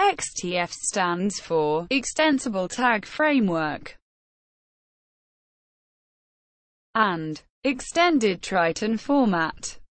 XTF stands for Extensible Tag Framework and Extended Triton Format.